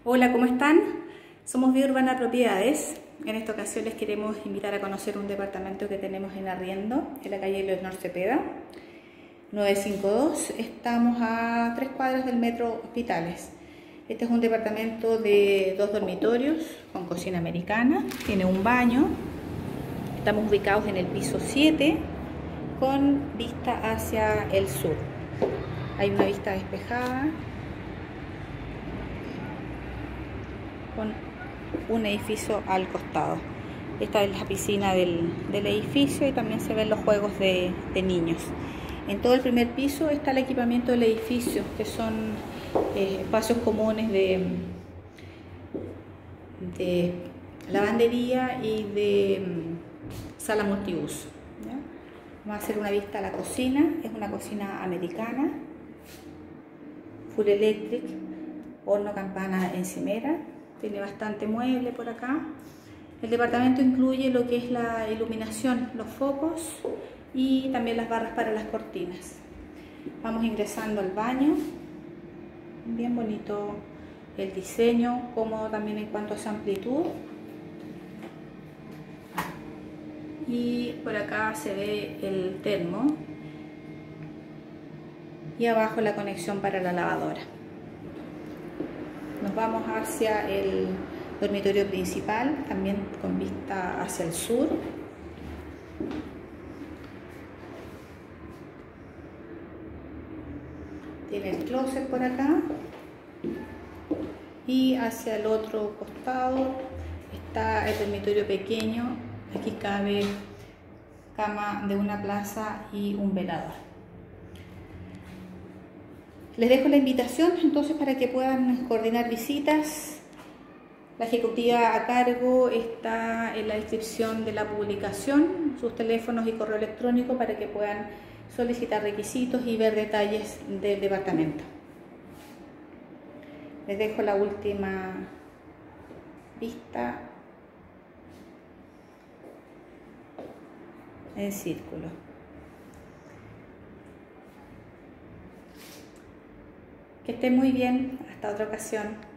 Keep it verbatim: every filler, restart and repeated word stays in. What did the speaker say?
Hola, ¿cómo están? Somos Vía Urbana Propiedades. En esta ocasión les queremos invitar a conocer un departamento que tenemos en arriendo en la calle Leonor Cepeda, novecientos cincuenta y dos. Estamos a tres cuadras del metro Hospitales. Este es un departamento de dos dormitorios con cocina americana, tiene un baño. Estamos ubicados en el piso siete con vista hacia el sur. Hay una vista despejada con un edificio al costado. Esta es la piscina del, del edificio y también se ven los juegos de, de niños. En todo el primer piso está el equipamiento del edificio, que son eh, espacios comunes de, de lavandería y de um, sala multiuso. ¿Ya? Vamos a hacer una vista a la cocina. Es una cocina americana, full electric, horno campana encimera. Tiene bastante mueble por acá. El departamento incluye lo que es la iluminación, los focos y también las barras para las cortinas. Vamos ingresando al baño. Bien bonito el diseño, cómodo también en cuanto a su amplitud. Y por acá se ve el termo. Y abajo la conexión para la lavadora. Nos vamos hacia el dormitorio principal, también con vista hacia el sur. Tiene el closet por acá. Y hacia el otro costado está el dormitorio pequeño. Aquí cabe cama de una plaza y un velador. Les dejo la invitación entonces para que puedan coordinar visitas. La ejecutiva a cargo está en la descripción de la publicación, sus teléfonos y correo electrónico para que puedan solicitar requisitos y ver detalles del departamento. Les dejo la última vista en círculo. Que estén muy bien, hasta otra ocasión.